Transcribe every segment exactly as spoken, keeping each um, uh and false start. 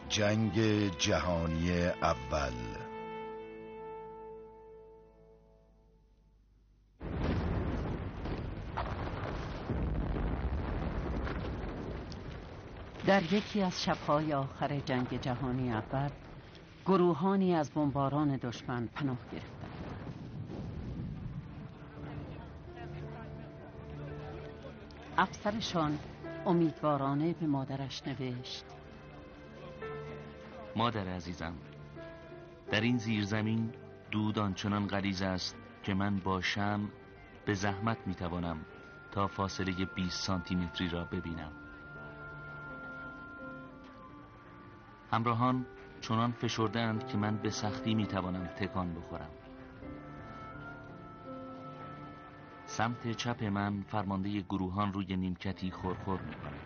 جنگ جهانی اول. در یکی از شب‌های آخر جنگ جهانی اول گروهانی از بمباران دشمن پناه گرفتند. افسرشان امیدوارانه به مادرش نوشت: مادر عزیزم، در این زیرزمین دود آنچنان غلیظ است که من با شمع به زحمت میتوانم تا فاصله بیست سانتی متری را ببینم. همراهان چنان فشرده‌اند که من به سختی میتوانم تکان بخورم. سمت چپ من فرمانده گروهان روی نیمکتی خورخور میکند.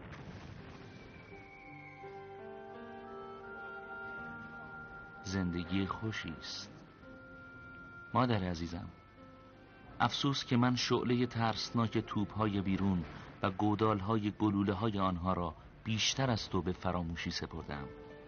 زندگی خوشی است. مادر عزیزم، افسوس که من شعله ترسناک توپ‌های بیرون و گودال‌های گلوله‌های آنها را بیشتر از تو به فراموشی سپردم.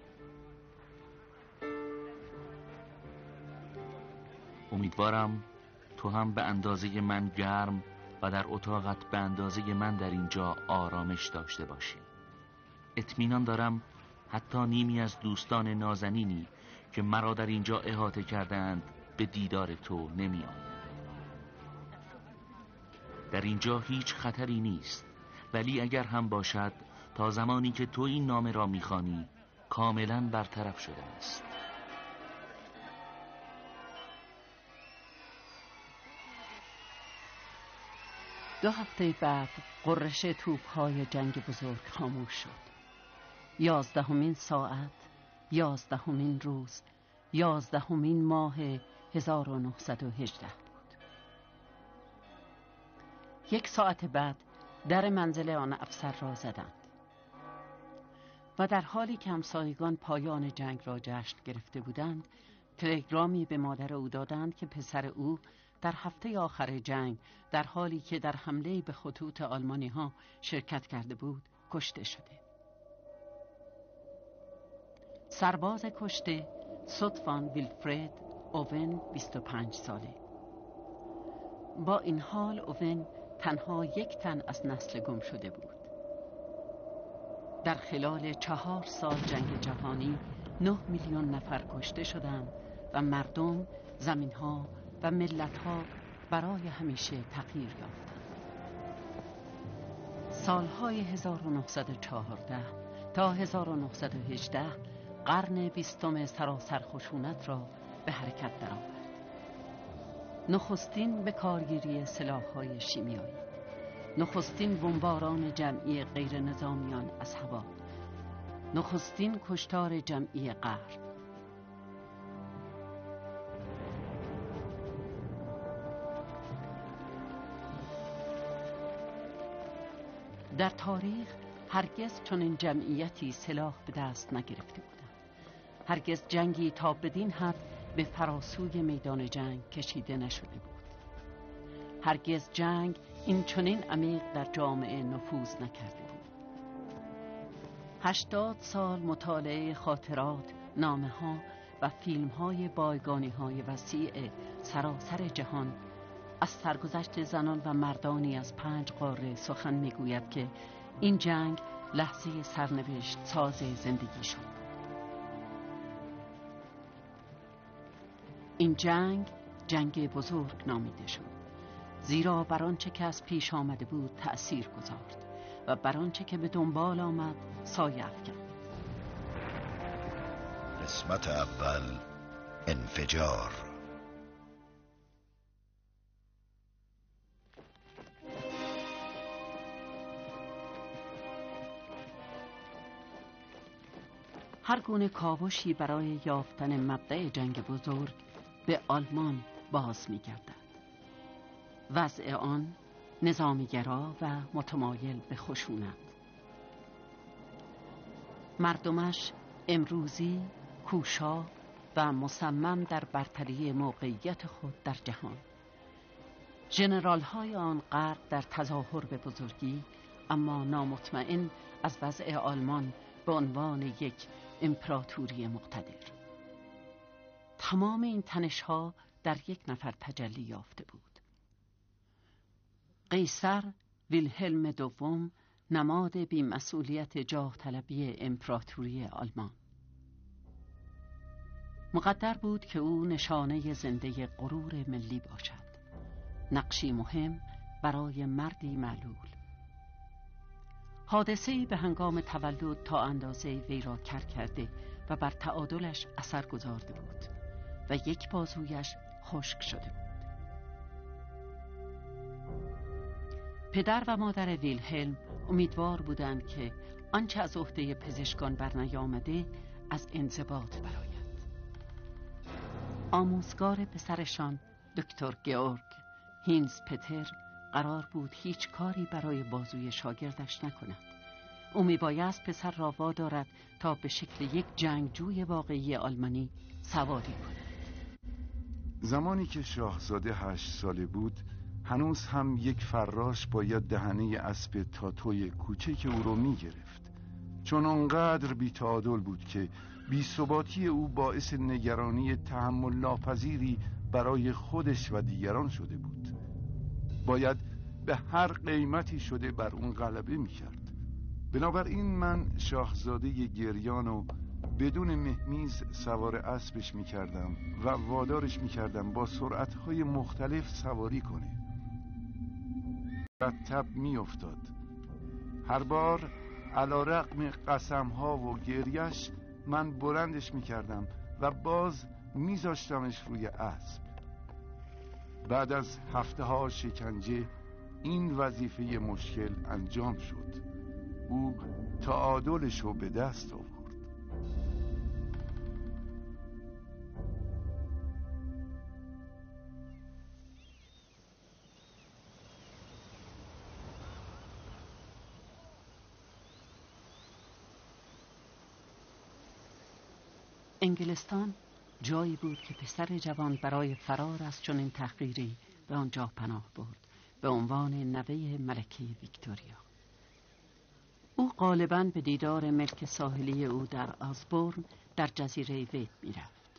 امیدوارم تو هم به اندازه من گرم و در اتاقت به اندازه من در اینجا آرامش داشته باشی. اطمینان دارم حتی نیمی از دوستان نازنینی که مرا در اینجا احاطه کردند به دیدار تو نمی‌آیند. در اینجا هیچ خطری نیست، ولی اگر هم باشد تا زمانی که تو این نامه را می‌خوانی کاملاً برطرف شده است. دو هفته بعد غرش توپ‌های جنگ بزرگ خاموش شد. یازدهمین ساعت، یازدهمین روز، یازدهمین ماه هزار و نهصد و هجده بود. یک ساعت بعد در منزل آن افسر را زدند و در حالی که همسایگان پایان جنگ را جشن گرفته بودند، تلگرامی به مادر او دادند که پسر او در هفته آخر جنگ در حالی که در حمله به خطوط آلمانی ها شرکت کرده بود کشته شده. سرباز کشته سوتفان ویلفرد اوون، بیست و پنج ساله. با این حال اوون تنها یک تن از نسل گم شده بود. در خلال چهار سال جنگ جهانی نه میلیون نفر کشته شدند و مردم، زمین‌ها و ملت‌ها برای همیشه تغییر یافتند. سالهای هزار و نهصد و چهارده تا هزار و نهصد و هجده قرن بیستم سراسر خشونت را به حرکت درآورد. نخستین به کارگیری سلاح‌های شیمیایی، نخستین بمباران جمعی غیر نظامیان از هوا، نخستین کشتار جمعی قهر. در تاریخ هرگز چنین جمعیتی سلاح به دست نگرفته بودند. هرگز جنگی تا بدین حد به فراسوی میدان جنگ کشیده نشده بود. هرگز جنگ این چنین عمیق در جامعه نفوذ نکرده بود. هشتاد سال مطالعه خاطرات، نامه ها و فیلم های بایگانی های وسیع سراسر جهان از سرگذشت زنان و مردانی از پنج قاره سخن میگوید که این جنگ لحظه سرنوشت ساز زندگی شد. این جنگ جنگ بزرگ نامیده شد، زیرا بر آنچه که از پیش آمده بود تأثیر گذارد و بر آنچه که به دنبال آمد سایه افکند. قسمت اول، انفجار. هر گونه کاوشی برای یافتن مبدأ جنگ بزرگ به آلمان باز می‌گردد. وضع آن نظامی‌گرا و متمایل به خشونت. مردمش امروزی، کوشا و مصمم در برتری موقعیت خود در جهان. ژنرال‌های آن غرق در تظاهر به بزرگی، اما نامطمئن از وضع آلمان به عنوان یک امپراتوری مقتدر. تمام این تنش‌ها در یک نفر تجلی یافته بود. قیصر ویلهلم دوم، نماد بی‌مسئولیت جاه طلبی امپراتوری آلمان. مقدر بود که او نشانه زنده غرور ملی باشد، نقشی مهم برای مردی معلول. حادثه‌ای به هنگام تولد تا اندازه وی را کر کرده و بر تعادلش اثر گذارده بود و یک بازویش خشک شده بود. پدر و مادر ویلهلم امیدوار بودند که آنچه از عهده پزشکان بر نیامده از انضباط برآید. آموزگار پسرشان دکتر گیورگ هینز پتر قرار بود هیچ کاری برای بازوی شاگردش نکند. او میبایست پسر را وادارد تا به شکل یک جنگجوی واقعی آلمانی سواری کند. زمانی که شاهزاده هشت ساله بود، هنوز هم یک فراش باید دهنه اسب تاتوی کوچک او رو میگرفت، چون آنقدر بی‌تعادل بود که بی‌ثباتی او باعث نگرانی تحمل ناپذیری برای خودش و دیگران شده بود. باید به هر قیمتی شده بر اون غلبه میکرد. بنابراین من شاهزاده گریان و بدون مهمیز سوار اسبش میکردم و وادارش میکردم با سرعتهای مختلف سواری کنه. مرتب میافتاد. هر بار علی رغم قسمها و گریش من بلندش میکردم و باز میذاشتمش روی اسب. بعد از هفته ها شکنجه این وظیفه مشکل انجام شد. او تعادلش رو به دست آورد. انگلستان جایی بود که پسر جوان برای فرار از چنین تحقیری به آنجا پناه برد به عنوان نوه ملکه ویکتوریا. او غالباً به دیدار ملک ساحلی او در آزبورن در جزیره ویت می رفت.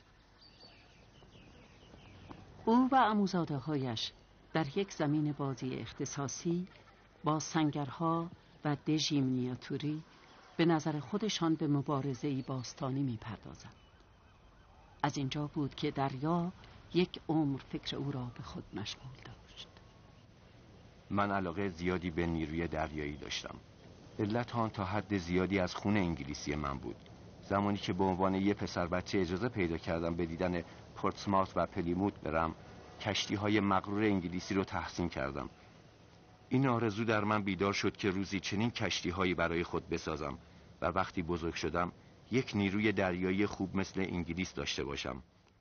او و عموزاده هایش در یک زمین بازی اختصاصی با سنگرها و دژی مینیاتوری به نظر خودشان به مبارزه‌ای باستانی می پردازند. از اینجا بود که دریا یک عمر فکر او را به خود مشغول داشت. من علاقه زیادی به نیروی دریایی داشتم. علت آن تا حد زیادی از خون انگلیسی من بود. زمانی که به عنوان یه پسر بچه اجازه پیدا کردم به دیدن پورتسماوت و پلیموت برم، کشتی های مغرور انگلیسی رو تحسین کردم. این آرزو در من بیدار شد که روزی چنین کشتی هایی برای خود بسازم و وقتی بزرگ شدم یک نیروی دریایی خوب مثل انگلیس داشته باشم.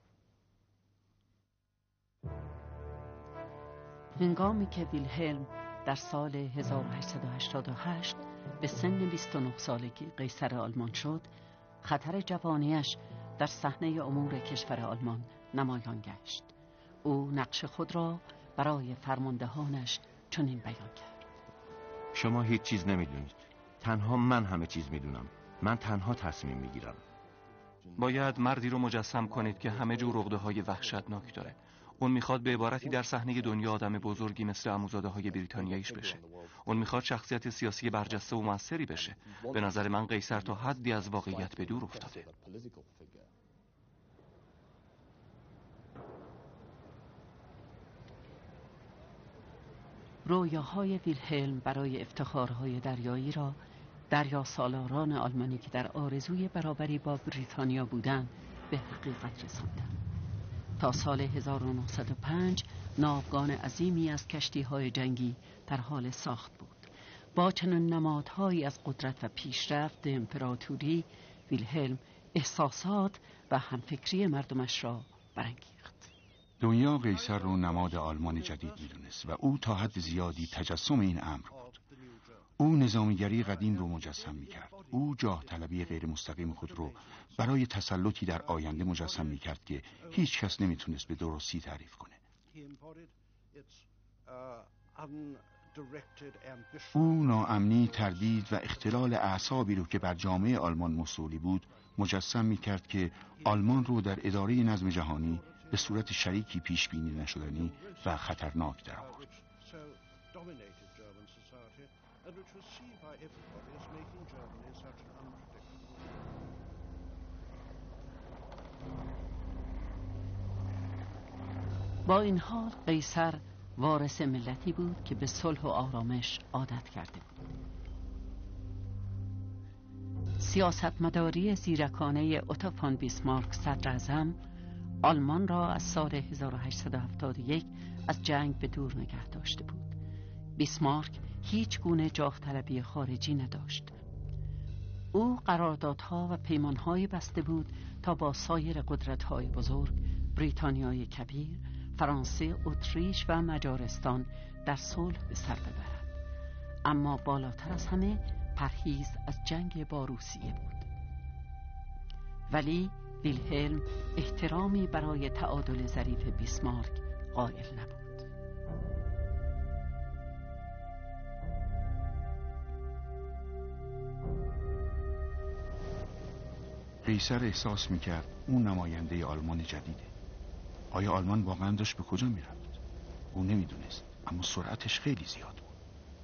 هنگامی که ویلهلم در سال هزار و هشتصد و هشتاد و هشت به سن بیست و نه سالگی قیصر آلمان شد، خطر جوانیش در صحنه امور کشور آلمان نمایان گشت. او نقش خود را برای فرماندهانش چنین بیان کرد: شما هیچ چیز نمیدونید. تنها من همه چیز میدونم. من تنها تصمیم میگیرم. باید مردی رو مجسم کنید که همه جور عقده‌های وحشتناک داره. اون میخواد به عبارتی در صحنه دنیا آدم بزرگی مثل عموزاده های بریتانیاییش بشه. اون میخواد شخصیت سیاسی برجسته و موثری بشه. به نظر من قیصر تا حدی از واقعیت به دور افتاده. رویاهای ویلهلم برای افتخارهای دریایی را دریا سالاران آلمانی که در آرزوی برابری با بریتانیا بودند به حقیقت رساندند. تا سال هزار و نهصد و پنج ناوگان عظیمی از کشتی‌های جنگی در حال ساخت بود. با چنین نمادهایی از قدرت و پیشرفت امپراتوری، ویلهلم احساسات و همفکری مردمش را برانگیخت. دنیا قیصر رو نماد آلمان جدید می‌دونست و او تا حد زیادی تجسم این امر بود. او نظامیگری قدیم رو مجسم می‌کرد. او جاه طلبی غیر مستقیم خود رو برای تسلطی در آینده مجسم می‌کرد که هیچ کس نمی‌تونست به درستی تعریف کنه. او ناامنی، تردید و اختلال اعصابی رو که بر جامعه آلمان مصولی بود مجسم می‌کرد که آلمان رو در اداره نظم جهانی به صورت شریکی پیش بینی نشدنی و خطرناک درآورد. با این حال قیصر وارث ملتی بود که به صلح و آرامش عادت کرده بود. سیاستمداری زیرکانه اوتو فون بیسمارک صدر اعظم آلمان را از سال هزار و هشتصد و هفتاد و یک از جنگ به دور نگه داشته بود. بیسمارک هیچ گونه جاه طلبی خارجی نداشت. او قراردادها و پیمانهای بسته بود تا با سایر قدرت‌های بزرگ، بریتانیای کبیر، فرانسه، اتریش و مجارستان در صلح به سر ببرد. اما بالاتر از همه پرهیز از جنگ با روسیه بود. ولی ویلهلم احترامی برای تعادل ظریف بیسمارک قائل نبود. قیصر احساس میکرد اون نماینده آلمان جدیده. آیا آلمان واقعا داشت به کجا میرفت؟ او نمیدونست، اما سرعتش خیلی زیاد بود.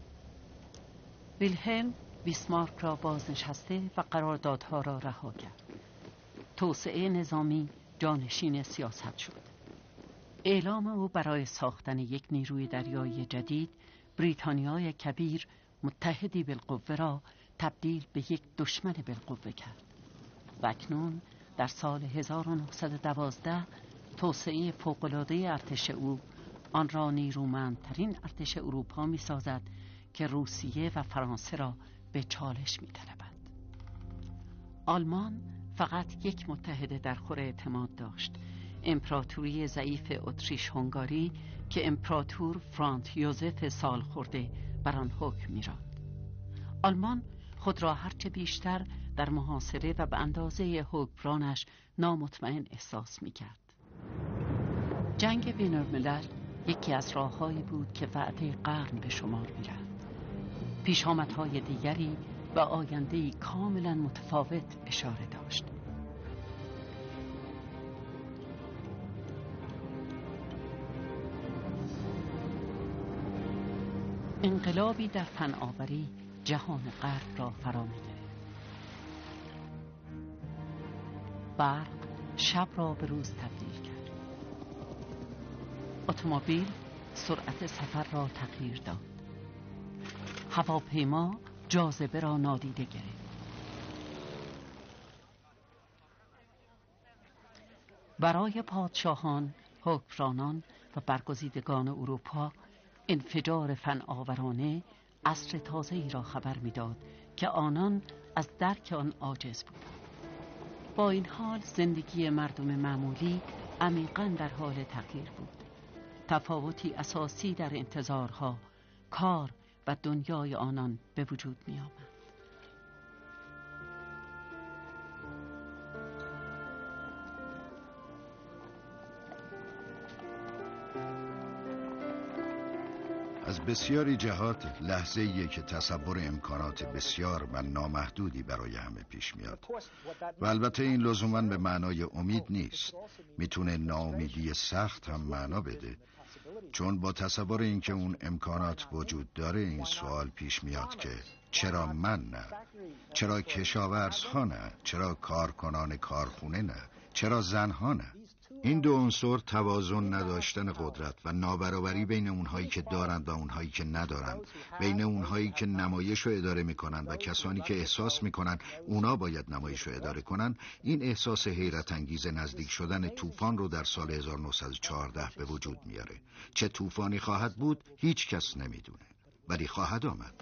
ویلهلم بیسمارک را بازنشسته و قراردادها را رها کرد. توسعه نظامی جانشین سیاست شد. اعلام او برای ساختن یک نیروی دریایی جدید بریتانیای کبیر متحدی بالقوه را تبدیل به یک دشمن بالقوه کرد. و اکنون در سال هزار و نهصد و دوازده توسعه فوق‌العاده ارتش او آن را نیرومندترین ارتش اروپا می سازد که روسیه و فرانسه را به چالش می طلبد. آلمان فقط یک متحد در خور اعتماد داشت، امپراتوری ضعیف اتریش هنگاری که امپراتور فرانت یوزف سالخورده بر آن حکم می‌راند. آلمان خود را هرچه بیشتر در محاصره و به اندازه حکمرانش نامطمئن احساس می‌کرد. جنگ بین‌الملل یکی از راه‌هایی بود که وعده قرن به شمار می‌رفت. پیشامدهای دیگری و آینده‌ای کاملا متفاوت اشاره داشت. انقلابی در فناوری جهان غرب را فرا می‌گرفت. برق شب را به روز تبدیل کرد. اتومبیل سرعت سفر را تغییر داد. هواپیما جاذبه را نادیده گرفت. برای پادشاهان، حکمرانان و برگزیدگان اروپا انفجار فناورانه عصر تازه‌ای را خبر می‌داد که آنان از درک آن عاجز بودند. با این حال زندگی مردم معمولی عمیقاً در حال تغییر بود. تفاوتی اساسی در انتظارها، کار و دنیای آنان به وجود می آمد. از بسیاری جهات لحظه ایه که تصور امکانات بسیار و نامحدودی برای همه پیش میاد و البته این لزوماً به معنای امید نیست. میتونه ناامیدی سخت هم معنا بده، چون با تصور اینکه اون امکانات وجود داره این سوال پیش میاد که چرا من نه؟ چرا کشاورزها نه؟ چرا کارکنان کارخونه نه؟ چرا زنها نه؟ این دو عنصر توازن نداشتن قدرت و نابرابری بین اونهایی که دارند و اونهایی که ندارند، بین اونهایی که نمایش رو اداره میکنن و کسانی که احساس میکنن اونا باید نمایش رو اداره کنن، این احساس حیرت انگیز نزدیک شدن طوفان رو در سال هزار و نهصد و چهارده به وجود میاره. چه طوفانی خواهد بود هیچ کس نمیدونه، ولی خواهد آمد.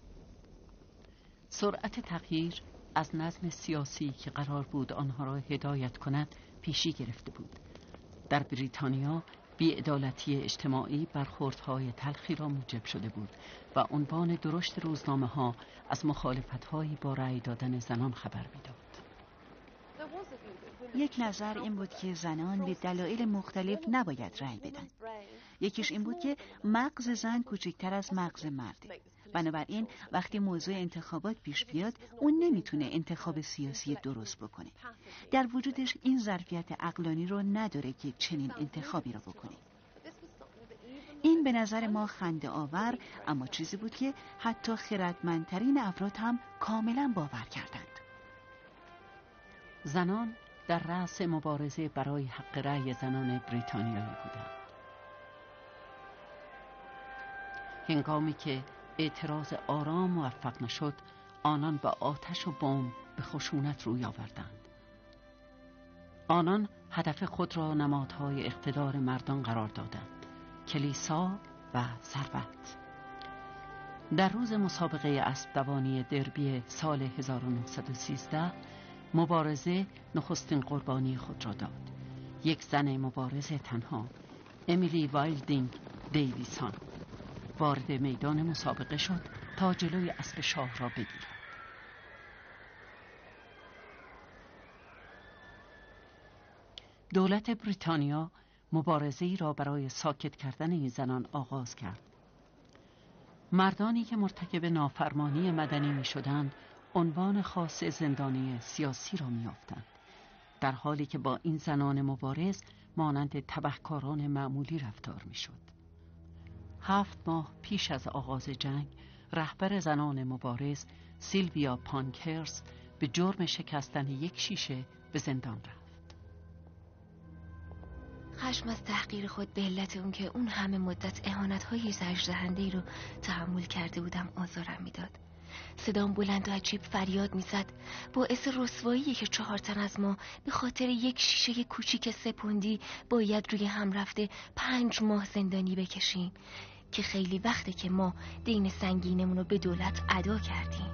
سرعت تغییر از نظم سیاسی که قرار بود آنها را هدایت کند پیشی گرفته بود. در بریتانیا بی‌عدالتی اجتماعی برخوردهای تلخی را موجب شده بود و عنوان درشت روزنامه ها از مخالفت‌هایی با رأی دادن زنان خبر می‌داد. یک نظر این بود که زنان به دلایل مختلف نباید رأی بدن. یکیش این بود که مغز زن کوچکتر از مغز مرده. بنابراین وقتی موضوع انتخابات پیش بیاد اون نمیتونه انتخاب سیاسی درست بکنه. در وجودش این ظرفیت عقلانی رو نداره که چنین انتخابی رو بکنه. این به نظر ما خنده آور، اما چیزی بود که حتی خردمندترین افراد هم کاملا باور کردند. زنان در رأس مبارزه برای حق رأی زنان بریتانیایی بودند. هنگامی که اعتراض آرام موفق نشد، آنان با آتش و بمب به خشونت روی آوردند. آنان هدف خود را نمادهای اقتدار مردان قرار دادند، کلیسا و ثروت. در روز مسابقه اسب دوانی دربی سال هزار و نهصد و سیزده مبارزه نخستین قربانی خود را داد. یک زن مبارزه تنها، امیلی وایلدینگ دیویسون، وارد میدان مسابقه شد تا جلوی اسب شاه را بگیرد. دولت بریتانیا مبارزه‌ای را برای ساکت کردن این زنان آغاز کرد. مردانی که مرتکب نافرمانی مدنی می شدند عنوان خاص زندانی سیاسی را می یافتند، در حالی که با این زنان مبارز مانند تبهکاران معمولی رفتار می شد. هفت ماه پیش از آغاز جنگ، رهبر زنان مبارز سیلویا پانکرست به جرم شکستن یک شیشه به زندان رفت. خشم از تحقیر خود به علت اون که اون همه مدت اهانت‌های زجردهنده‌ای رو تحمل کرده بودم آزارم میداد. صدام بلند و عجیب فریاد میزد، باعث رسوایی که چهار تن از ما به خاطر یک شیشه کوچیک سپوندی باید روی هم رفته پنج ماه زندانی بکشیم که خیلی وقته که ما دین سنگینمون رو به دولت ادا کردیم.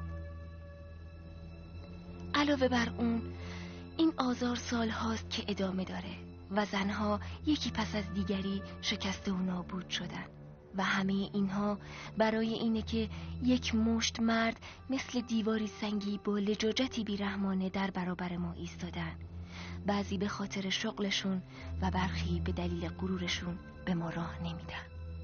علاوه بر اون این آزار سال هاست که ادامه داره و زنها یکی پس از دیگری شکسته و نابود شدن و همه اینها برای اینه که یک مشت مرد مثل دیواری سنگی با لجاجتی بیرحمانه در برابر ما ایستادن، بعضی به خاطر شغلشون و برخی به دلیل غرورشون به ما راه نمیدن.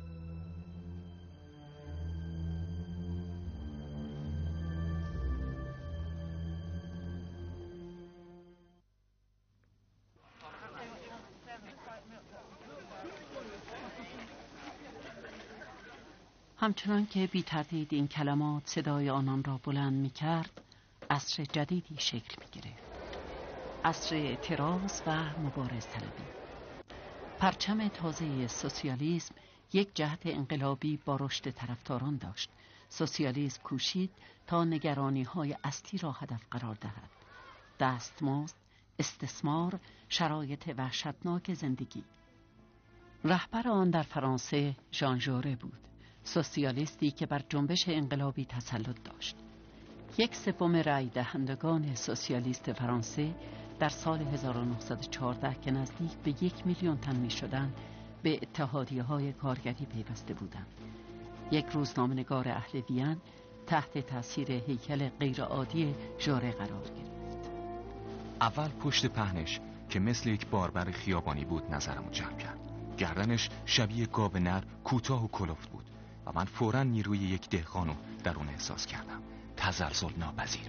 همچنان که بی تردید این کلمات صدای آنان را بلند می کرد، عصر جدیدی شکل می گرفت. عصر اعتراض و مبارز طلبی. پرچم تازه سوسیالیسم یک جهت انقلابی با رشد طرفداران داشت. سوسیالیسم کوشید تا نگرانی های اصلی را هدف قرار دهد: دستمزد، استثمار، شرایط وحشتناک زندگی. رهبر آن در فرانسه ژان ژوره بود، سوسیالیستی که بر جنبش انقلابی تسلط داشت. یک سوم رای دهندگان سوسیالیست فرانسه در سال هزار و نهصد و چهارده که نزدیک به یک میلیون تن می شدند به اتحادیه‌های کارگری پیوسته بودند. یک روزنامه‌نگار اهل وین تحت تاثیر هیکل غیرعادی ژوره قرار گرفت. اول پشت پهنش که مثل یک باربر خیابانی بود نظرمو جلب کرد. گردنش شبیه گاو نر کوتاه و کلفت بود و من فوراً نیروی یک دهقانو در اون احساس کردم، تزلزل ناپذیر.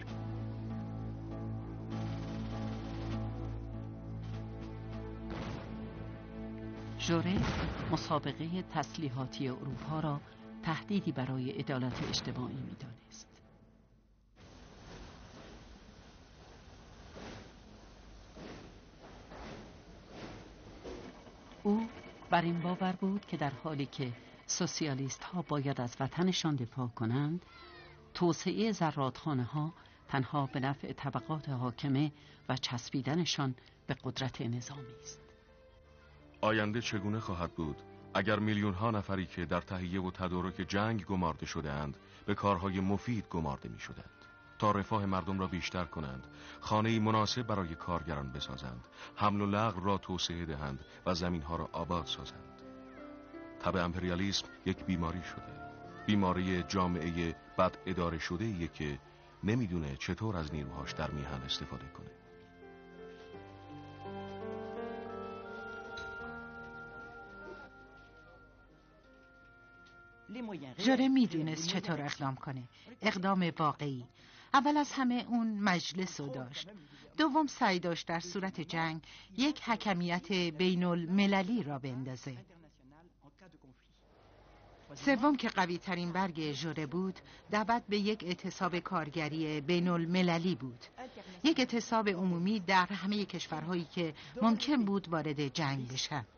ژوره مسابقه تسلیحاتی اروپا را تهدیدی برای عدالت اجتماعی می‌دانست. او بر این باور بود که در حالی که سوسیالیست ها باید از وطنشان دفاع کنند، توسعه زرادخانه ها تنها به نفع طبقات حاکمه و چسبیدنشان به قدرت نظامی است. آینده چگونه خواهد بود اگر میلیون ها نفری که در تهیه و تدارک جنگ گمارده شده اند به کارهای مفید گمارده می شدند تا رفاه مردم را بیشتر کنند، خانه‌ای مناسب برای کارگران بسازند، حمل و نقل را توسعه دهند و زمین‌ها را آباد سازند. تب امپریالیسم یک بیماری شده، بیماری جامعه بد اداره شده‌ایه که نمیدونه چطور از نیروهاش در میهن استفاده کنه. ژوره میدونست چطور اقدام کنه. اقدام واقعی. اول از همه اون مجلس رو داشت. دوم سعی داشت در صورت جنگ یک حکمیت بین المللی را بندازه. سوم که قوی ترین برگ ژوره بود، دعوت به یک اعتصاب کارگری بین المللی بود. یک اعتصاب عمومی در همه کشورهایی که ممکن بود وارد جنگ بشن.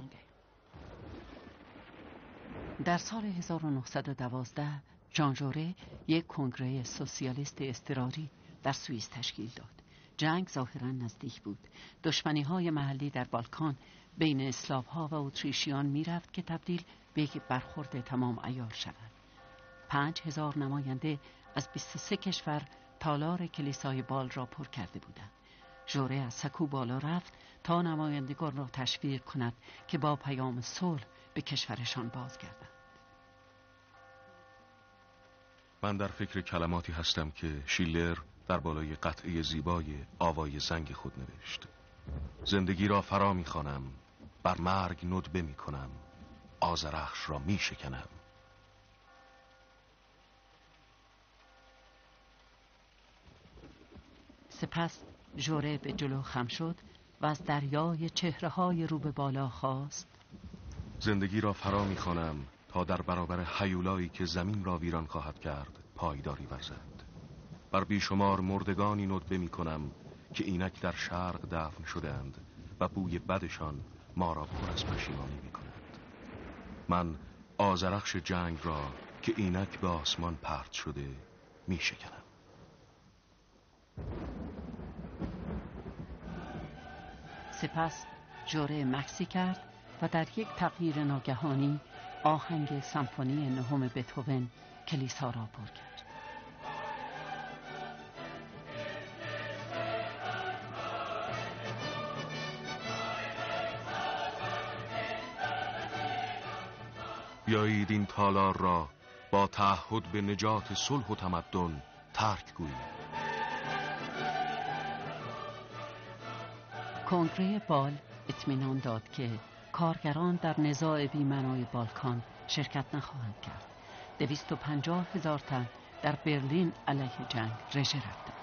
در سال هزار و نهصد و دوازده ژان ژوره یک کنگره سوسیالیست اضطراری در سوئیس تشکیل داد. جنگ ظاهراً نزدیک بود. دشمنی های محلی در بالکان بین اسلاو ها و اتریشیان می رفت که تبدیل به یک برخورد تمام عیار شود. پنج هزار نماینده از بیست و سه کشور تالار کلیسای بال را پر کرده بودند. ژوره از سکو بالا رفت تا نمایندگان را تشویق کند که با پیام صلح به کشورشان بازگردند. من در فکر کلماتی هستم که شیلر در بالای قطعه زیبای آوای زنگ خود نوشت. زندگی را فرا می‌خوانم، بر مرگ ندبه می‌کنم، آذرخش را می‌شکنم. سپس ژوره به جلو خم شد و از دریای چهره‌های رو به بالا خواست. زندگی را فرا می‌خوانم تا در برابر هیولایی که زمین را ویران خواهد کرد پایداری ورزد. بر بیشمار مردگانی ندبه می‌کنم که اینک در شرق دفن شده‌اند و بوی بدشان ما را پر از پشیمانی می‌کند. من آذرخش جنگ را که اینک به آسمان پرت شده می‌شکنم. سپس ژوره مکسی کرد و در یک تغییر ناگهانی آهنگ سمفونی نهم بتهوون کلیسا را پر کرد. بیایید این تالار را با تعهد به نجات صلح و تمدن ترک گوییم. کنگره بال اطمینان داد که کارگران در نزاع بی‌معنای بالکان شرکت نخواهند کرد. دویست و پنجاه هزار تن در برلین علیه جنگ رژه رفتند.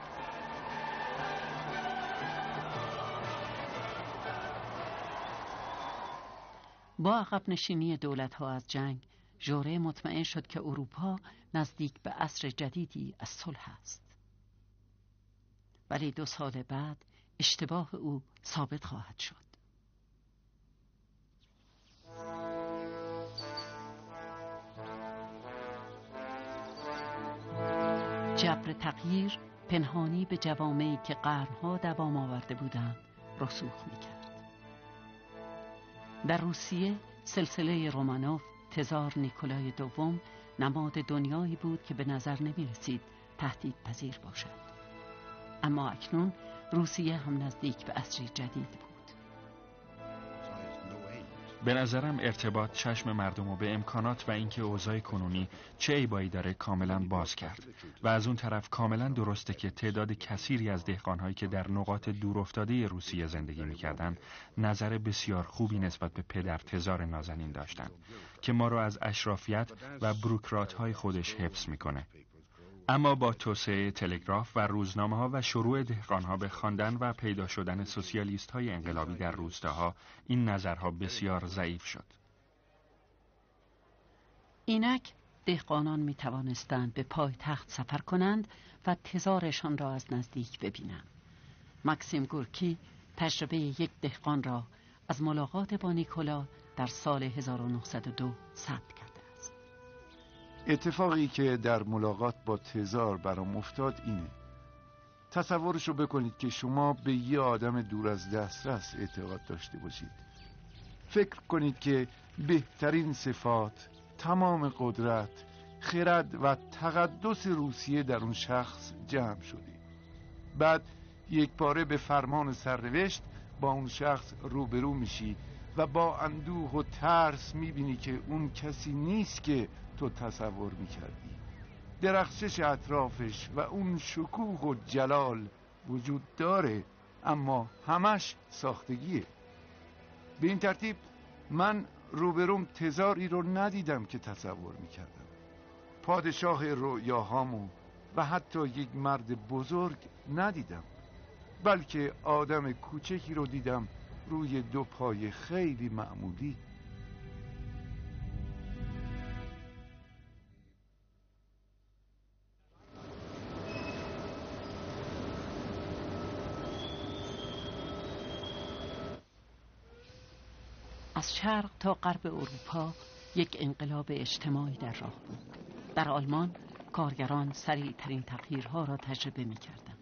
با عقب نشینی دولت‌ها از جنگ، ژوره مطمئن شد که اروپا نزدیک به عصر جدیدی از صلح است. ولی دو سال بعد اشتباه او ثابت خواهد شد. جبر تغییر پنهانی به جوامعی که قرنها دوام آورده بودند رسوخ می‌کرد. در روسیه سلسله رومانوف تزار نیکولای دوم نماد دنیایی بود که به نظر نمی رسید تهدید پذیر باشد. اما اکنون روسیه هم نزدیک به عصری جدید بود. به نظرم ارتباط چشم مردم رو به امکانات و اینکه اوضاع کنونی چه عیبایی داره کاملا باز کرد و از اون طرف کاملا درسته که تعداد کثیری از دهقانهایی که در نقاط دورافتاده روسیه زندگی میکردن نظر بسیار خوبی نسبت به پدر تزار نازنین داشتن که ما رو از اشرافیت و بروکرات‌های خودش حفظ میکنه. اما با توسعه تلگراف و روزنامه‌ها و شروع دهقان‌ها به خواندن و پیدا شدن سوسیالیست‌های انقلابی در روستاها این نظرها بسیار ضعیف شد. اینک دهقانان می توانستند به پایتخت سفر کنند و تزارشان را از نزدیک ببینند. ماکسیم گورکی تجربه یک دهقان را از ملاقات با نیکولا در سال هزار و نهصد و دو ثبت کرده است. اتفاقی که در ملاقات با تزار برام افتاد اینه. تصورشو بکنید که شما به یه آدم دور از دسترس اعتقاد داشته باشید. فکر کنید که بهترین صفات، تمام قدرت، خرد و تقدس روسیه در اون شخص جمع شده. بعد یک باره به فرمان سرنوشت با اون شخص روبرو میشی و با اندوه و ترس میبینی که اون کسی نیست که تو تصور میکردی. درخشش اطرافش و اون شکوه و جلال وجود داره، اما همش ساختگیه. به این ترتیب من روبروم تزاری رو ندیدم که تصور میکردم. پادشاه رویاهامو و حتی یک مرد بزرگ ندیدم، بلکه آدم کوچکی رو دیدم روی دو پای خیلی معمولی. از شرق تا غرب اروپا یک انقلاب اجتماعی در راه بود. در آلمان کارگران سریع ترین تغییرها را تجربه می کردند.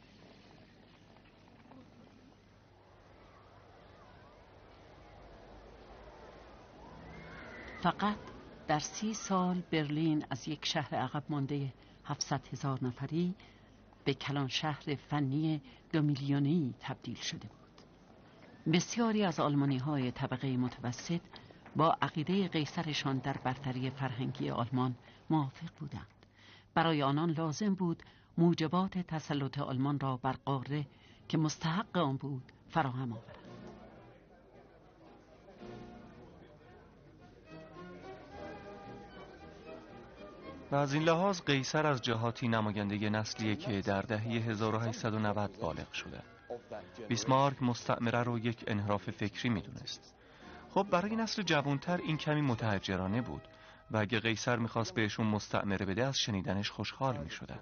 فقط در سی سال برلین از یک شهر عقب مانده هفتصد هزار نفری به کلان شهر فنی دو میلیونی تبدیل شده بود. بسیاری از آلمانی های طبقه متوسط با عقیده قیصرشان در برتری فرهنگی آلمان موافق بودند. برای آنان لازم بود موجبات تسلط آلمان را بر قاره که مستحق آن بود فراهم آورند. و از این لحاظ قیصر از جهاتی نماینده نسلیه که در دهه هزار و هشتصد و نود بالغ شده. بیسمارک مستعمره رو یک انحراف فکری میدونست. خب برای نسل جوانتر این کمی متحجرانه بود و اگه قیصر میخواست بهشون مستعمره بده از شنیدنش خوشحال میشدن.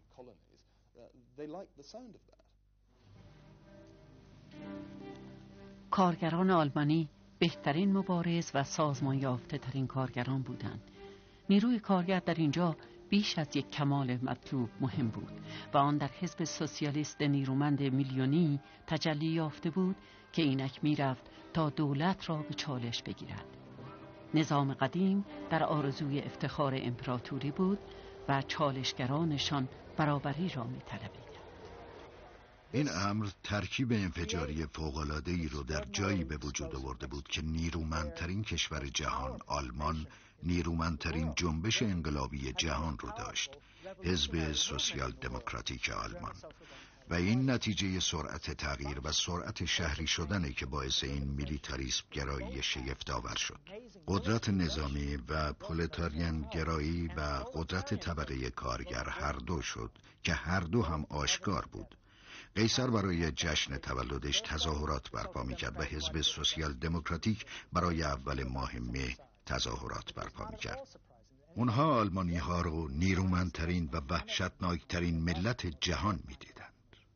کارگران آلمانی بهترین مبارز و سازمان یافته ترین کارگران بودند. نیروی کارگر در اینجا بیش از یک کمال مطلوب مهم بود و آن در حزب سوسیالیست نیرومند میلیونی تجلی یافته بود که اینک میرفت تا دولت را به چالش بگیرد. نظام قدیم در آرزوی افتخار امپراتوری بود و چالشگرانشان برابری را می‌طلبید. این امر ترکیب انفجاری فوق‌العاده‌ای رو در جایی به وجود آورده بود که نیرومندترین کشور جهان، آلمان، نیرومندترین جنبش انقلابی جهان رو داشت، حزب سوسیال دموکراتیک آلمان، و این نتیجه سرعت تغییر و سرعت شهری شدنه که باعث این میلیتاریسم گرایی شگفت‌آور شد. قدرت نظامی و پولتاریان گرایی و قدرت طبقه کارگر هر دو شد که هر دو هم آشکار بود. قیصر برای جشن تولدش تظاهرات برپا می‌کرد و حزب سوسیال دموکراتیک برای اول ماه مه تظاهرات برپا می‌کرد. اونها آلمانی‌ها رو نیرومندترین و وحشتناکترین ملت جهان می‌دیدند.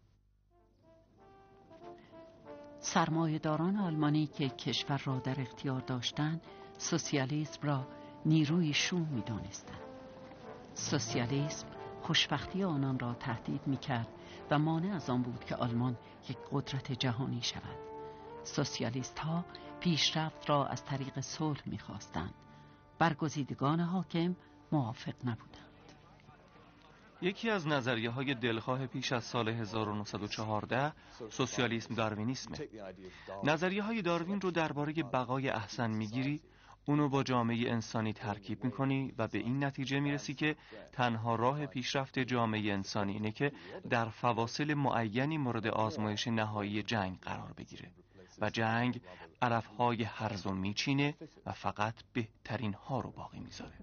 سرمایه‌داران آلمانی که کشور را در اختیار داشتند، سوسیالیسم را نیروی شوم می‌دانستند. سوسیالیسم خوشبختی آنان را تهدید می‌کرد و مانع از آن بود که آلمان یک قدرت جهانی شود. سوسیالیست‌ها پیشرفت را از طریق صلح می‌خواستند. برگزیدگان حاکم موافق نبودند. یکی از نظریه‌های دلخواه پیش از سال هزار و نهصد و چهارده سوسیالیسم داروینیسمه. نظریه‌های داروین رو درباره بقای احسن می‌گیری، اونو با جامعه انسانی ترکیب می‌کنی و به این نتیجه می‌رسی که تنها راه پیشرفت جامعه انسانی اینه که در فواصل معینی مورد آزمایش نهایی جنگ قرار بگیره و جنگ علف‌های هرز و میچینه و فقط بهترین ها رو باقی میذاره.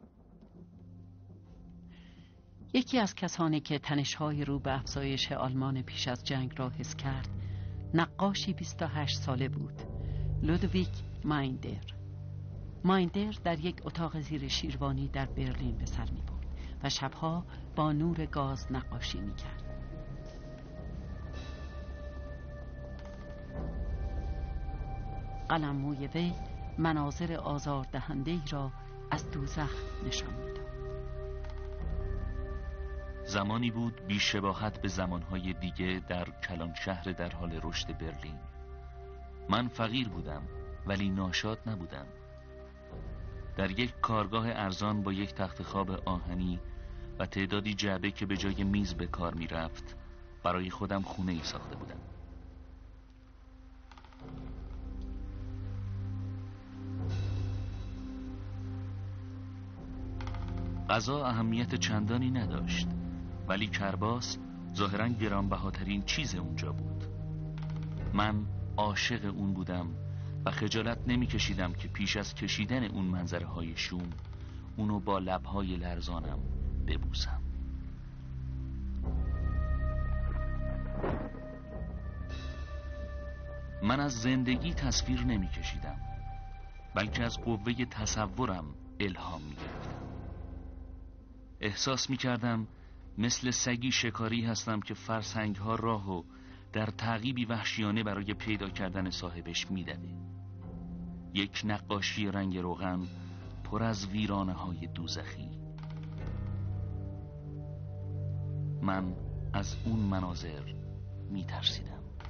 یکی از کسانی که تنش‌های رو به افزایش آلمان پیش از جنگ را حس کرد، نقاشی بیست و هشت ساله بود، لودویک مایندر. مایندر در یک اتاق زیر شیروانی در برلین به سر می برد و شبها با نور گاز نقاشی می کرد. قلم‌موی وی مناظر آزاردهنده‌ای را از دوزخ نشان می‌داد. زمانی بود بی شباهت به زمانهای دیگه در کلان شهر در حال رشد برلین. من فقیر بودم ولی ناشاد نبودم. در یک کارگاه ارزان با یک تخت خواب آهنی و تعدادی جعبه که به جای میز به کار می رفت برای خودم خونه ای ساخته بودم. غذا اهمیت چندانی نداشت ولی کرباس ظاهراً گرانبهاترین چیز اونجا بود. من عاشق اون بودم و خجالت نمی کشیدم که پیش از کشیدن اون منظره های شوم اونو با لبهای لرزانم ببوسم. من از زندگی تصویر نمی کشیدم، بلکه از قوه تصورم الهام می گرفتم. احساس می کردم مثل سگی شکاری هستم که فرسنگ ها راهو در تعقیبی وحشیانه برای پیدا کردن صاحبش می دوه. یک نقاشی رنگ روغن پر از ویرانه های دوزخی. من از اون مناظر می ترسیدم.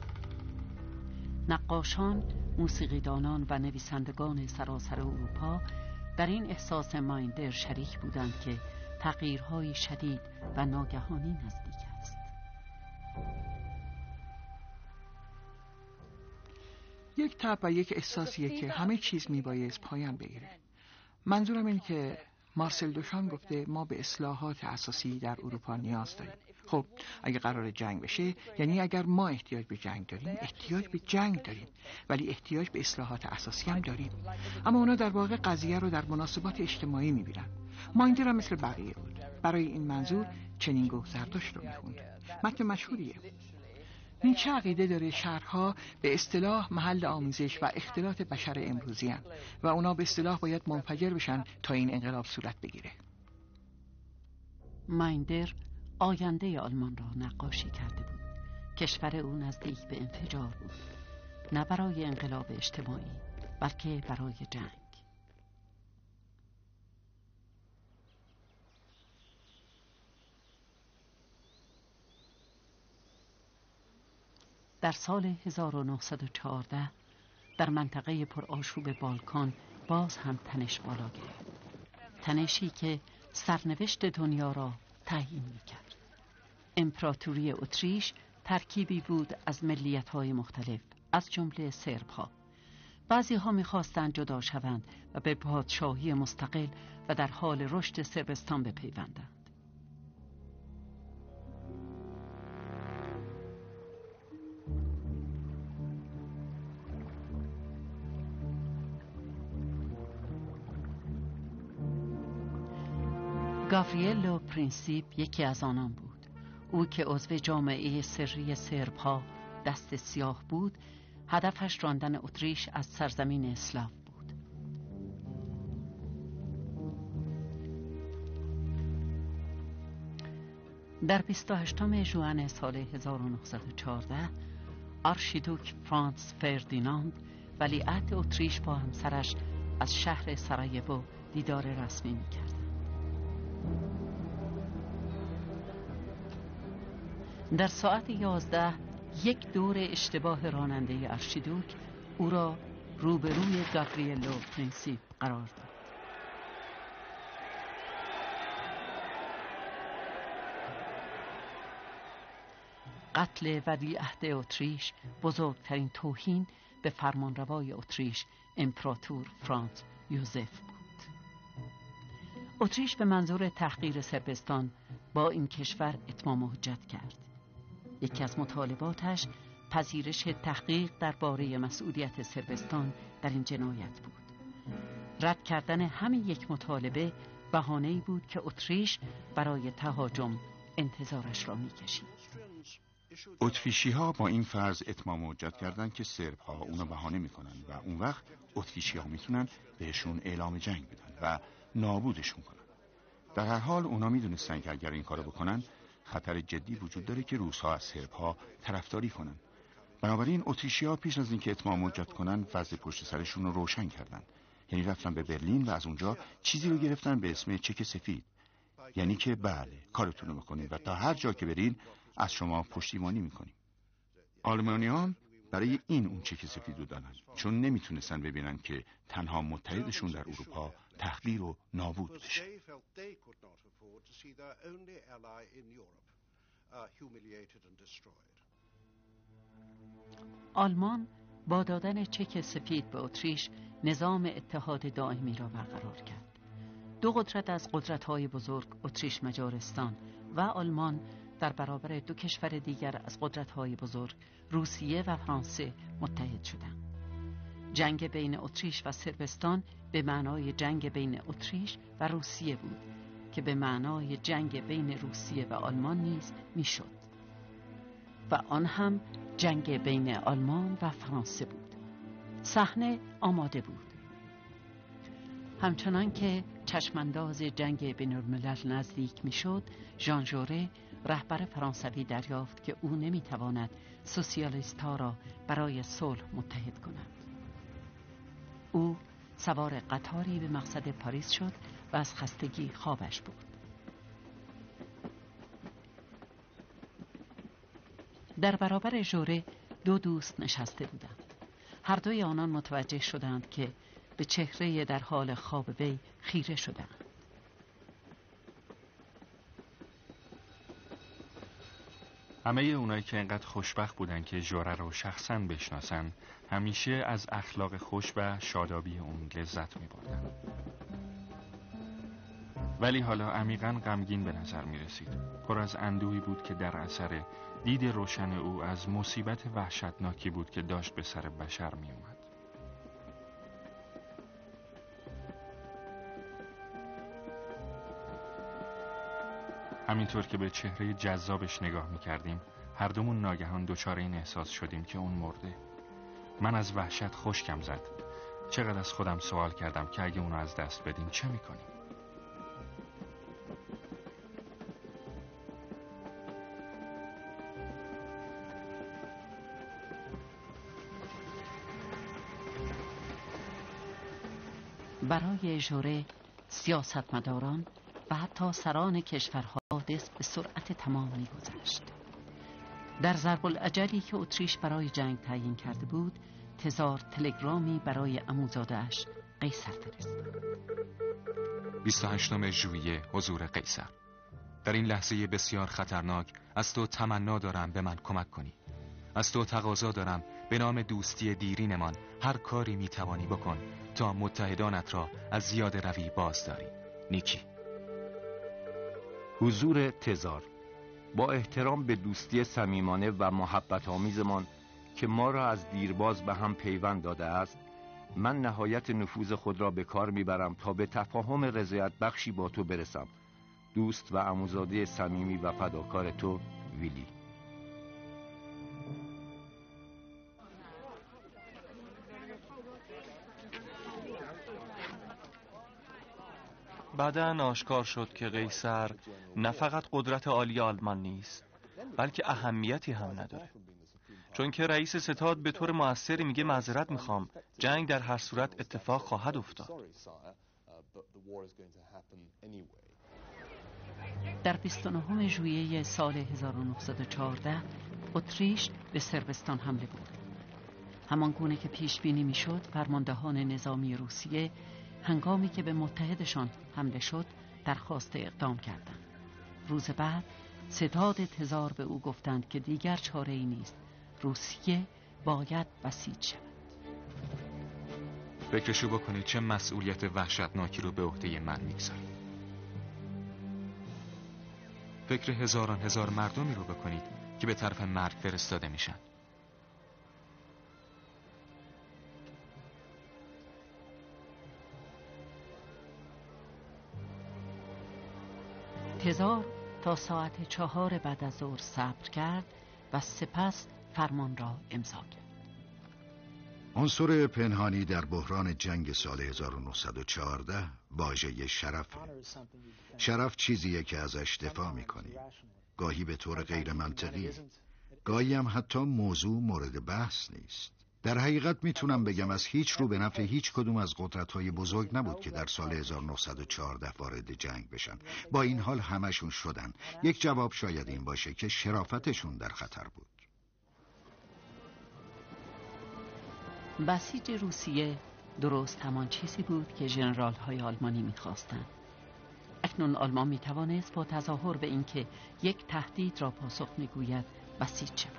نقاشان، موسیقیدانان و نویسندگان سراسر اروپا در این احساس مایندر شریک بودند که تغییرهای شدید و ناگهانی نزدیک است. یک تب و یک احساسیه که همه چیز میبایست پایان بگیره. منظورم این که مارسل دوشان گفته ما به اصلاحات اساسی در اروپا نیاز داریم. خب اگه قرار جنگ بشه، یعنی اگر ما احتیاج به جنگ داریم، احتیاج به جنگ داریم، ولی احتیاج به اصلاحات اساسی هم داریم. اما اونا در واقع قضیه رو در مناسبات اجتماعی میبینن. مایندر هم مثل بقیه بود. برای این منظور چنین گفت زرتشت رو میخوند. متن مشهوریه. نیچه عقیده داره شهرها به اصطلاح محل آمیزش و اختلاط بشر امروزی هن و اونا به اصطلاح باید منفجر بشن تا این انقلاب صورت بگیره. مایندر آینده آلمان را نقاشی کرده بود. کشور او نزدیک به انفجار بود، نه برای انقلاب اجتماعی بلکه برای جنگ. در سال هزار و نهصد و چهارده در منطقه پرآشوب بالکان باز هم تنش بالا گرفت. تنشی که سرنوشت دنیا را تعیین می‌کرد. امپراتوری اتریش ترکیبی بود از ملیت‌های مختلف، از جمله سرب‌ها. بعضی‌ها می‌خواستند جدا شوند و به پادشاهی مستقل و در حال رشد صربستان بپیوندند. گاوریلو پرینسیپ یکی از آنان بود. او که عضو جامعه سری سرب‌ها دست سیاه بود، هدفش راندن اتریش از سرزمین اسلاو بود. در بیست و هشتم ژوئن سال هزار و نهصد و چهارده آرشیدوک فرانس فردیناند ولیعهد اتریش با همسرش از شهر سارایوو دیدار رسمی می‌کرد. در ساعت یازده یک دور اشتباه راننده آرشیدوک او را روبروی گاوریلو پرینسیپ قرار داد. قتل ولیعهد اتریش بزرگترین توهین به فرمانروای اتریش امپراتور فرانس یوزف بود. اتریش به منظور تحقیر صربستان با این کشور اتمام حجت کرد. یکی از مطالباتش پذیرش تحقیق درباره مسئولیت صربستان در این جنایت بود. رد کردن همین یک مطالبه بهانه‌ای بود که اتریش برای تهاجم انتظارش را می‌کشید. اتریشی ها با این فرض اتمام حجت کردند که سرب ها اونا بهانه میکنن و اون وقت اتریشی ها میتونن بهشون اعلام جنگ بدن و نابودشون کنن. در هر حال اونا میدونستن که اگر این کارو بکنن خطر جدی وجود داره که روس‌ها از سرب‌ها طرفداری کنن. بنابراین اتریشی‌ها پیش از اینکه اتمام حجت کنن وضع پشت سرشون رو روشن کردن. یعنی رفتن به برلین و از اونجا چیزی رو گرفتن به اسم چک سفید. یعنی که بله کارتون رو بکنید و تا هر جا که برین از شما پشتیبانی میکنیم. آلمانی‌ها برای این اون چک سفید رو دادن، چون نمیتونستن ببینن که تنها متحدشون در اروپا تحقیر و نابود بشه. آلمان با دادن چک سفید به اتریش نظام اتحاد دائمی را برقرار کرد. دو قدرت از قدرت‌های بزرگ اتریش مجارستان و آلمان در برابر دو کشور دیگر از قدرت‌های بزرگ روسیه و فرانسه متحد شدند. جنگ بین اتریش و صربستان به معنای جنگ بین اتریش و روسیه بود که به معنای جنگ بین روسیه و آلمان نیز میشد و آن هم جنگ بین آلمان و فرانسه بود. صحنه آماده بود. همچنان که چشمانداز جنگ بین الملل نزدیک میشد، ژان ژوره رهبر فرانسوی دریافت که او نمیتواند سوسیالیست ها را برای صلح متحد کند. او سوار قطاری به مقصد پاریس شد و از خستگی خوابش برد. در برابر ژوره دو دوست نشسته بودند. هر دوی آنان متوجه شدند که به چهره در حال خواب وی خیره شدند. همه اونایی که اینقدر خوشبخت بودن که ژوره رو شخصاً بشناسن همیشه از اخلاق خوش و شادابی اون لذت می بردن. ولی حالا عمیقاً غمگین به نظر می رسید. پر از اندوهی بود که در اثر دید روشن او از مصیبت وحشتناکی بود که داشت به سر بشر می اومد. همینطور که به چهره جذابش نگاه می کردیم، هر دومون ناگهان دچار این احساس شدیم که اون مرده. من از وحشت خشکم زد. چقدر از خودم سوال کردم که اگه اونو از دست بدیم چه می کنیم؟ برای ژوره سیاستمداران و حتی سران کشورها دست به سرعت تمام می‌گذشت. در ضرب العجلی که اتریش برای جنگ تعیین کرده بود، تزار تلگرامی برای عموزاده‌اش قیصر فرستاد. بیست و هشتم ژوئیه حضور قیصر. در این لحظه بسیار خطرناک از تو تمنا دارم به من کمک کنی. از تو تقاضا دارم به نام دوستی دیرینمان هر کاری میتوانی بکن تا متحدانت را از زیاده روی باز داری. نیکی. حضور تزار، با احترام به دوستی صمیمانه و محبت آمیزمان که ما را از دیرباز به هم پیوند داده است، من نهایت نفوذ خود را به کار میبرم تا به تفاهم رضایت بخشی با تو برسم. دوست و عموزاده صمیمی و فداکار تو، ویلی. بعداً آشکار شد که قیصر نه فقط قدرت عالی آلمان نیست، بلکه اهمیتی هم نداره. چون که رئیس ستاد به طور مؤثری میگه معذرت میخوام، جنگ در هر صورت اتفاق خواهد افتاد. در بیست و نهم ژوئیه سال هزار و نهصد و چهارده اتریش به صربستان حمله برد. همان گونه که پیش بینی میشد، فرماندهان نظامی روسیه هنگامی که به متحدشان حمله شد درخواست اقدام کردند. روز بعد ستاد تزار به او گفتند که دیگر چاره‌ای نیست، روسیه باید بسیج شود. فکرشو بکنید چه مسئولیت وحشتناکی رو به عهده من میگذارید. فکر هزاران هزار مردمی رو بکنید که به طرف مرگ فرستاده میشن. تزار تا ساعت چهار بعد از ظهر صبر کرد و سپس فرمان را امضا کرد. عنصر پنهانی در بحران جنگ سال هزار و نهصد و چهارده واژه شرفه. شرف چیزیه که ازش دفاع میکنی، گاهی به طور غیر منطقی، گاهی هم حتی موضوع مورد بحث نیست. در حقیقت میتونم بگم از هیچ رو به نفع هیچ کدوم از قدرت‌های بزرگ نبود که در سال هزار و نهصد و چهارده وارد جنگ بشن. با این حال همشون شدن. یک جواب شاید این باشه که شرافتشون در خطر بود. بسیج روسیه درست همان چیزی بود که ژنرال‌های آلمانی می‌خواستند. اکنون آلمان می‌توانست با تظاهر به اینکه یک تهدید را پاسخ می‌گوید بسیج شود.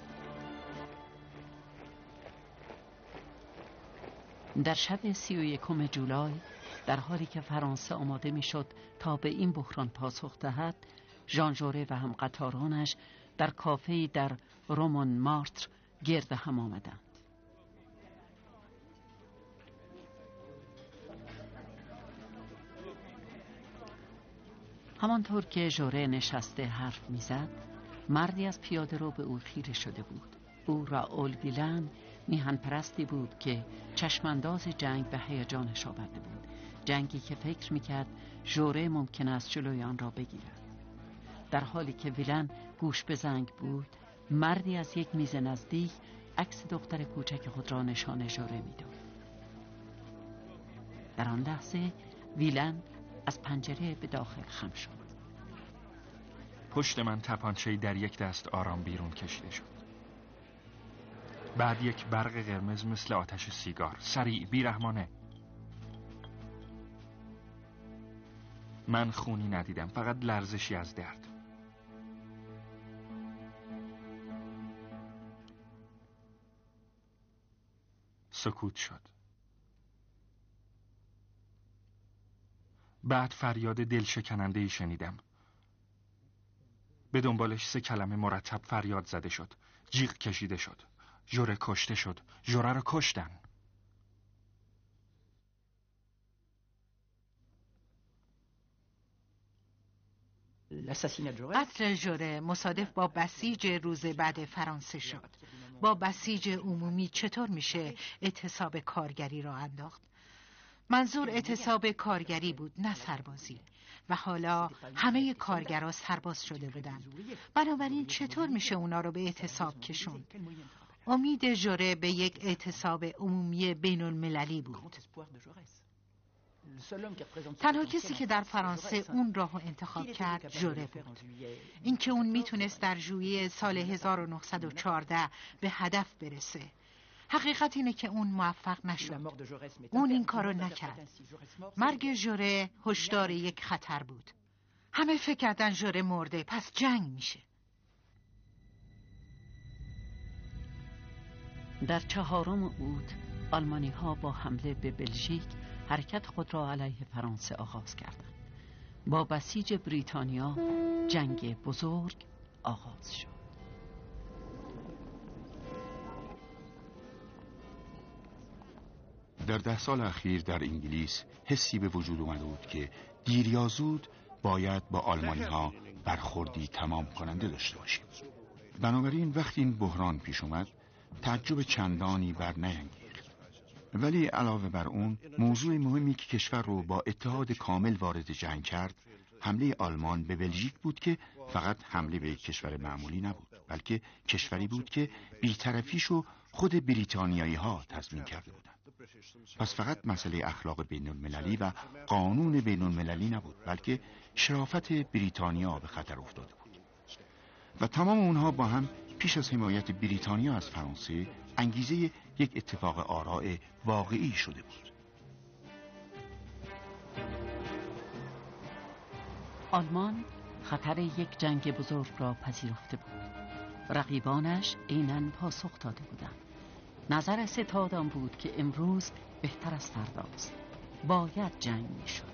در شب سی و یکم جولای، در حالی که فرانسه آماده می‌شد تا به این بحران پاسخ دهد، ژان ژوره و هم قطارانش در کافه‌ای در رومون مارتر گرد هم آمدند. همانطور که ژوره نشسته حرف میزد، مردی از پیاده رو به او خیره شده بود. او راول ویلن میهن پرستی بود که چشمانداز جنگ به هیجانش آورده بود، جنگی که فکر میکرد ژوره ممکن است جلوی آن را بگیرد. در حالی که ویلن گوش به زنگ بود، مردی از یک میز نزدیک عکس دختر کوچک خود را نشان ژوره میداد. در آن لحظه ویلن از پنجره به داخل خم شد. پشت من تپانچه‌ای در یک دست آرام بیرون کشیده شد. بعد یک برق قرمز مثل آتش سیگار، سریع، بیرحمانه. من خونی ندیدم، فقط لرزشی از درد. سکوت شد. بعد فریاد دلشکننده‌ای شنیدم. به دنبالش سه کلمه مرتب فریاد زده شد. جیغ کشیده شد. ژوره کشته شد. ژوره رو کشتن. قتل ژوره مصادف با بسیج روز بعد فرانسه شد. با بسیج عمومی چطور میشه اعتصاب کارگری را انداخت؟ منظور اعتصاب کارگری بود، نه سربازی. و حالا همه کارگرها سرباز شده بودن. بنابراین چطور میشه اونا رو به اعتصاب کشوند؟ امید ژوره به یک اعتصاب عمومی بین المللی بود. تنها کسی که در فرانسه اون راهو انتخاب کرد ژوره بود. اینکه اون میتونست در ژوئیه سال هزار و نهصد و چهارده به هدف برسه. حقیقت اینه که اون موفق نشد. اون این کارو نکرد. مرگ ژوره هشدار یک خطر بود. همه فکر کردن ژوره مرده، پس جنگ میشه. در چهارم اوت آلمانی ها با حمله به بلژیک حرکت خود را علیه فرانسه آغاز کردند. با بسیج بریتانیا جنگ بزرگ آغاز شد. در ده سال اخیر در انگلیس حسی به وجود اومده بود که دیر یا زود باید با آلمانی ها برخوردی تمام کننده داشته باشیم. بنابراین وقتی این بحران پیش اومد تعجب چندانی بر نیانگیخت. ولی علاوه بر اون موضوع مهمی که کشور رو با اتحاد کامل وارد جنگ کرد حمله آلمان به بلژیک بود که فقط حمله به یک کشور معمولی نبود، بلکه کشوری بود که بی‌طرفیشو خود بریتانیایی ها تضمین کرده بودند. پس فقط مسئله اخلاق بین المللی و قانون بین المللی نبود، بلکه شرافت بریتانیا به خطر افتاده بود. و تمام اونها با هم پیش از حمایت بریتانیا از فرانسه انگیزه یک اتفاق آراء واقعی شده بود. آلمان خطر یک جنگ بزرگ را پذیرفته بود. رقیبانش عیناً پاسخ داده بودند. نظر ستاد آن بود که امروز بهتر از فرداست. باید جنگ می‌شد.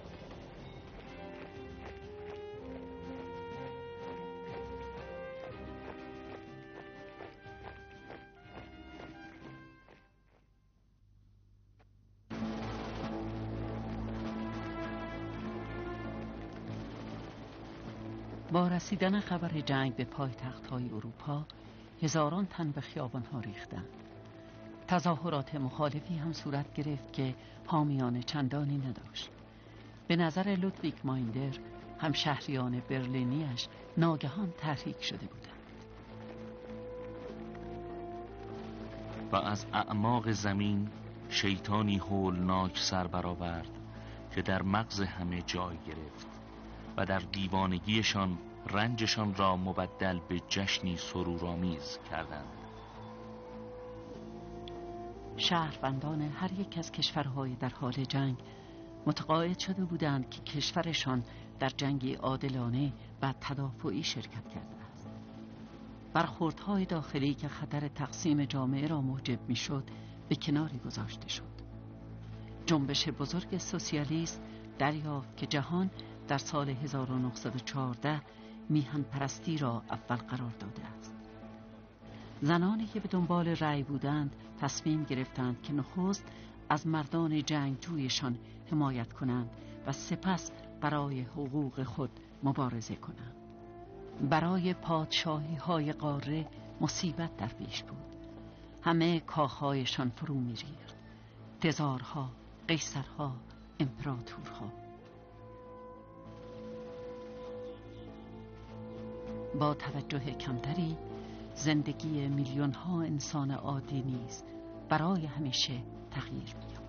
با رسیدن خبر جنگ به پایتخت‌های اروپا، هزاران تن به خیابان‌ها ریختند. تظاهرات مخالفی هم صورت گرفت که حامیان چندانی نداشت. به نظر لودویگ مایندر هم شهریان برلینیش ناگهان تحریک شده بودند و از اعماق زمین شیطانی هولناک سر برآورد که در مغز همه جای گرفت و در دیوانگیشان رنجشان را مبدل به جشنی سرورآمیز کردند. شهروندان هر یک از کشورهای در حال جنگ متقاعد شده بودند که کشورشان در جنگی عادلانه و تدافعی شرکت کرده است. برخوردهای داخلی که خطر تقسیم جامعه را موجب میشد به کناری گذاشته شد. جنبش بزرگ سوسیالیست دریافت که جهان در سال هزار و نهصد و چهارده میهن پرستی را اول قرار داده است. زنانی که به دنبال رأی بودند تصمیم گرفتند که نخست از مردان جنگجویشان حمایت کنند و سپس برای حقوق خود مبارزه کنند. برای پادشاهی های قاره مصیبت در پیش بود. همه کاخهایشان فرو می ریخت. تزارها، قیصرها، امپراتورها. با توجه کمتری زندگی میلیون ها انسان عادی نیز برای همیشه تغییر می یافت.